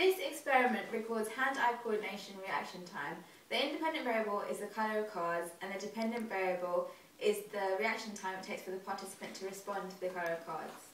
This experiment records hand-eye coordination reaction time. The independent variable is the colour of cards, and the dependent variable is the reaction time it takes for the participant to respond to the colour of cards.